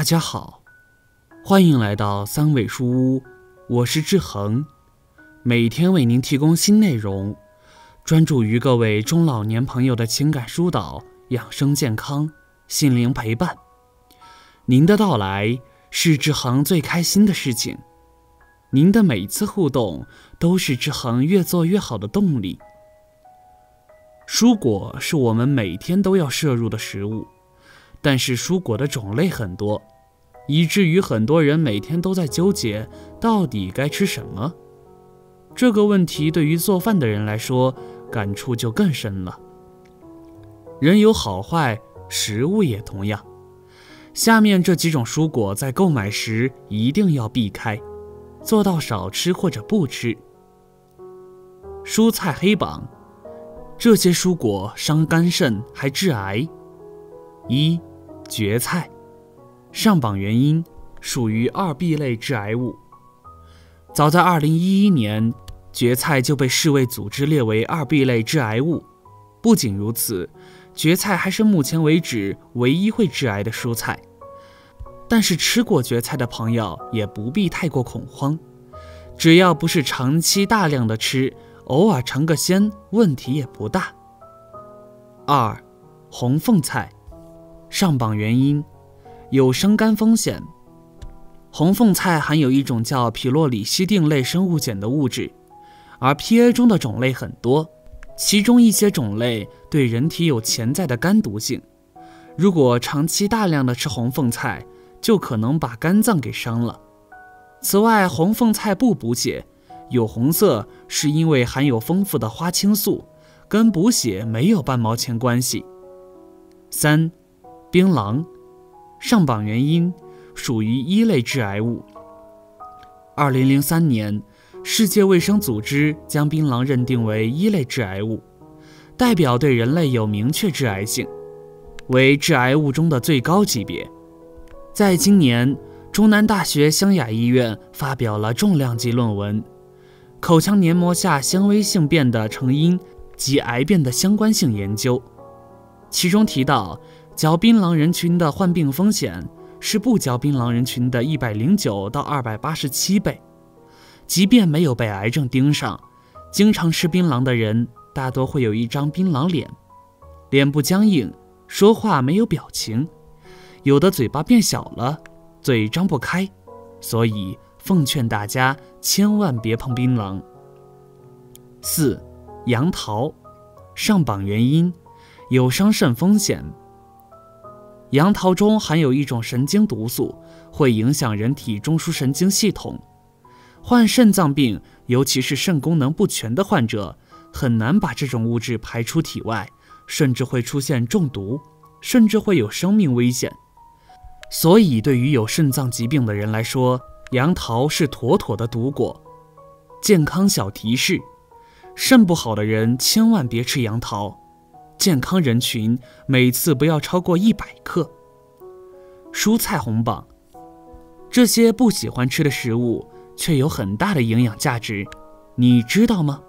家好，欢迎来到三味书屋，我是志恒，每天为您提供新内容，专注于各位中老年朋友的情感疏导、养生健康、心灵陪伴。您的到来是志恒最开心的事情，您的每次互动都是志恒越做越好的动力。蔬果是我们每天都要摄入的食物，但是蔬果的种类很多，以至于很多人每天都在纠结到底该吃什么。这个问题对于做饭的人来说，感触就更深了。人有好坏，食物也同样。下面这几种蔬果在购买时一定要避开，做到少吃或者不吃。蔬菜黑榜，这些蔬果伤肝肾还致癌。1. 蕨菜，上榜原因属于2B 类致癌物。早在2011年，蕨菜就被世卫组织列为2B 类致癌物。不仅如此，蕨菜还是目前为止唯一会致癌的蔬菜。但是吃过蕨菜的朋友也不必太过恐慌，只要不是长期大量的吃，偶尔尝个鲜，问题也不大。2. 红凤菜，上榜原因有生肝风险。红凤菜含有一种叫皮洛里西定类生物碱的物质，而 PA 中的种类很多，其中一些种类对人体有潜在的肝毒性。如果长期大量的吃红凤菜，就可能把肝脏给伤了。此外，红凤菜不补血，有红色是因为含有丰富的花青素，跟补血没有半毛钱关系。3. 槟榔，上榜原因属于1类致癌物。2003年，世界卫生组织将槟榔认定为1类致癌物，代表对人类有明确致癌性，为致癌物中的最高级别。在今年，中南大学湘雅医院发表了重量级论文，口腔黏膜下纤维性变的成因及癌变的相关性研究，其中提到嚼槟榔人群的患病风险是不嚼槟榔人群的109到287倍。即便没有被癌症盯上，经常吃槟榔的人大多会有一张槟榔脸，脸部僵硬，说话没有表情，有的嘴巴变小了，嘴张不开，所以奉劝大家千万别碰槟榔。4. 杨桃，上榜原因有伤肾风险。杨桃中含有一种神经毒素，会影响人体中枢神经系统。患肾脏病，尤其是肾功能不全的患者，很难把这种物质排出体外，甚至会出现中毒，甚至会有生命危险。所以对于有肾脏疾病的人来说，杨桃是妥妥的毒果。健康小提示，肾不好的人千万别吃杨桃，健康人群每次不要超过100克。蔬菜红榜，这些不喜欢吃的食物却有很大的营养价值，你知道吗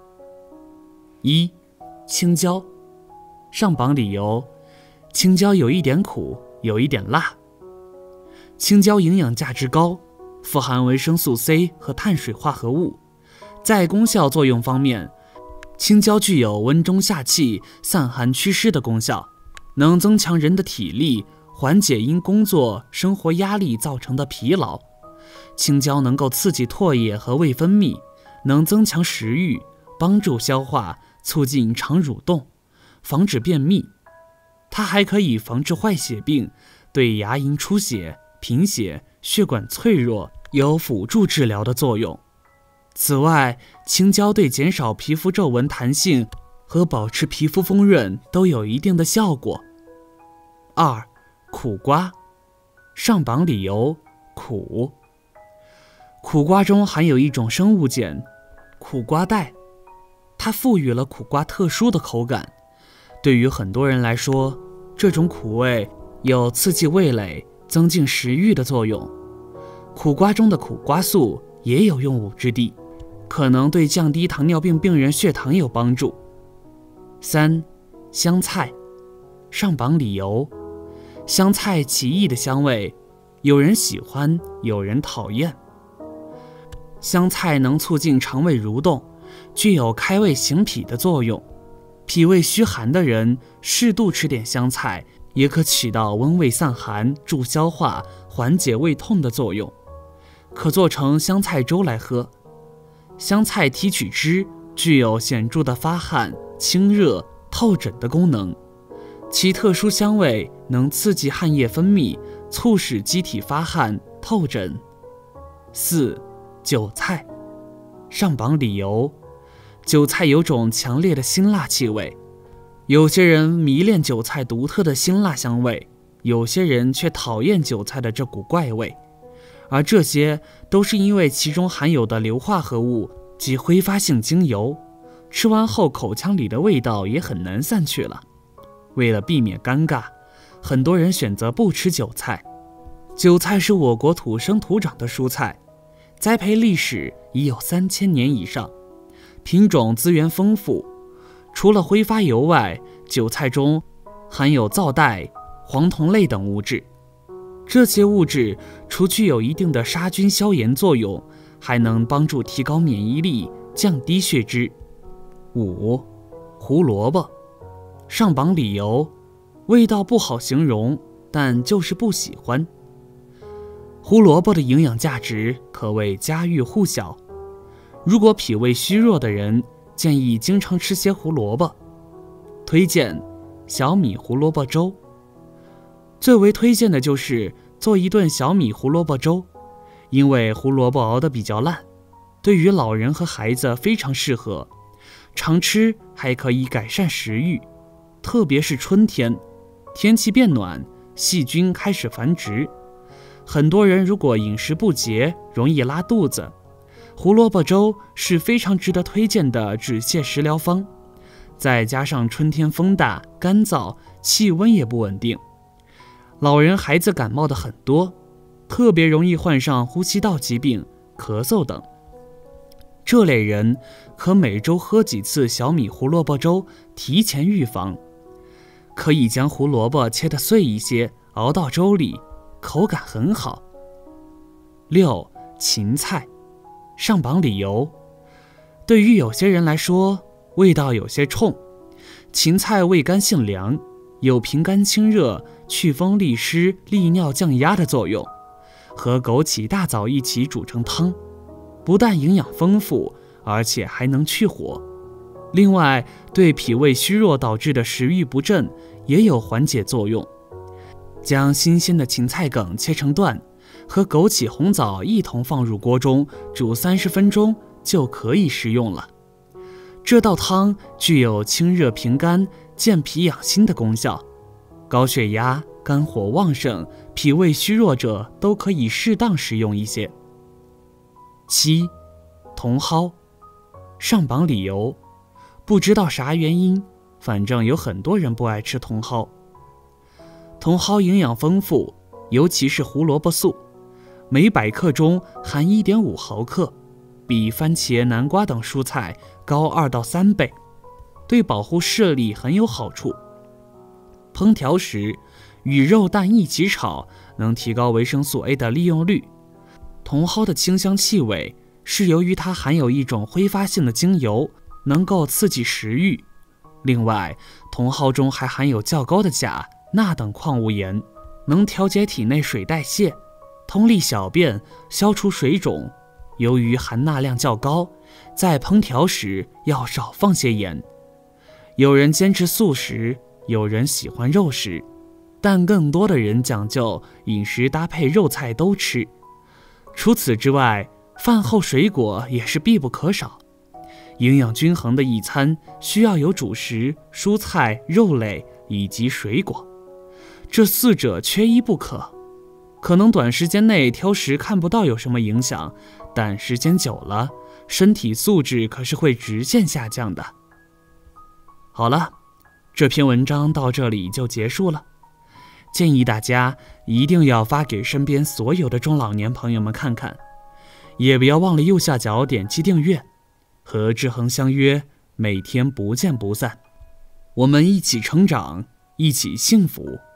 ？1. 青椒，上榜理由青椒有一点苦，有一点辣。青椒营养价值高，富含维生素 C 和碳水化合物。在功效作用方面，青椒具有温中下气、散寒祛湿的功效，能增强人的体力，缓解因工作、生活压力造成的疲劳。青椒能够刺激唾液和胃分泌，能增强食欲，帮助消化，促进肠蠕动，防止便秘。它还可以防治坏血病，对牙龈出血、贫血、血管脆弱有辅助治疗的作用。此外，青椒对减少皮肤皱纹弹性和保持皮肤丰润都有一定的效果。2. 苦瓜，上榜理由苦。苦瓜中含有一种生物碱苦瓜带，它赋予了苦瓜特殊的口感。对于很多人来说，这种苦味有刺激味蕾、增进食欲的作用。苦瓜中的苦瓜素也有用武之地，可能对降低糖尿病病人血糖有帮助。3. 香菜，上榜理由香菜奇异的香味， 有人喜欢，有人讨厌。香菜能促进肠胃蠕动，具有开胃行脾的作用。脾胃虚寒的人适度吃点香菜，也可起到温胃散寒、助消化、缓解胃痛的作用。可做成香菜粥来喝。香菜提取汁具有显著的发汗、清热、透疹的功能，其特殊香味能刺激汗液分泌，促使机体发汗、透疹。4. 韭菜。上榜理由：韭菜有种强烈的辛辣气味，有些人迷恋韭菜独特的辛辣香味，有些人却讨厌韭菜的这股怪味，而这些都是因为其中含有的硫化合物及挥发性精油，吃完后口腔里的味道也很难散去了。为了避免尴尬，很多人选择不吃韭菜。韭菜是我国土生土长的蔬菜，栽培历史已有3000年以上，品种资源丰富。除了挥发油外，韭菜中含有皂带、黄酮类等物质，这些物质除具有一定的杀菌消炎作用，还能帮助提高免疫力，降低血脂。5. 胡萝卜。上榜理由：味道不好形容，但就是不喜欢。胡萝卜的营养价值可谓家喻户晓，如果脾胃虚弱的人，建议经常吃些胡萝卜。推荐小米胡萝卜粥。最为推荐的就是做一顿小米胡萝卜粥，因为胡萝卜熬得比较烂，对于老人和孩子非常适合，常吃还可以改善食欲。特别是春天，天气变暖，细菌开始繁殖，很多人如果饮食不节，容易拉肚子，胡萝卜粥是非常值得推荐的止泻食疗方。再加上春天风大干燥，气温也不稳定，老人孩子感冒的很多，特别容易患上呼吸道疾病、咳嗽等。这类人可每周喝几次小米胡萝卜粥，提前预防。可以将胡萝卜切得碎一些，熬到粥里，口感很好。6. 芹菜。上榜理由：对于有些人来说，味道有些冲。芹菜味甘性凉，有平肝清热、祛风利湿、利尿降压的作用，和枸杞、大枣一起煮成汤，不但营养丰富，而且还能去火。另外，对脾胃虚弱导致的食欲不振也有缓解作用。将新鲜的芹菜梗切成段，和枸杞、红枣一同放入锅中煮30分钟，就可以食用了。这道汤具有清热平肝、健脾养心的功效，高血压、肝火旺盛、脾胃虚弱者都可以适当食用一些。7. 茼蒿。上榜理由：不知道啥原因，反正有很多人不爱吃茼蒿。茼蒿营养丰富，尤其是胡萝卜素，每100克中含 1.5 毫克，比番茄、南瓜等蔬菜高2到3倍，对保护视力很有好处。烹调时与肉蛋一起炒，能提高维生素 A 的利用率。茼蒿的清香气味是由于它含有一种挥发性的精油，能够刺激食欲。另外，茼蒿中还含有较高的钾、钠等矿物盐，能调节体内水代谢，通利小便，消除水肿。由于含钠量较高，在烹调时要少放些盐。有人坚持素食，有人喜欢肉食，但更多的人讲究饮食搭配肉菜都吃。除此之外，饭后水果也是必不可少。营养均衡的一餐需要有主食、蔬菜、肉类以及水果，这4者缺一不可。可能短时间内挑食看不到有什么影响，但时间久了，身体素质可是会直线下降的。好了，这篇文章到这里就结束了。建议大家一定要发给身边所有的中老年朋友们看看，也不要忘了右下角点击订阅。和志恒相约，每天不见不散。我们一起成长，一起幸福。